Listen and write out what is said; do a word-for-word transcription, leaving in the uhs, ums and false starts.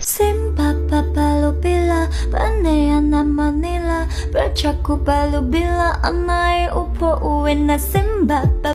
Simba balu bila Panean na Manila Bercaku balu bila Anai upo uwi na Simba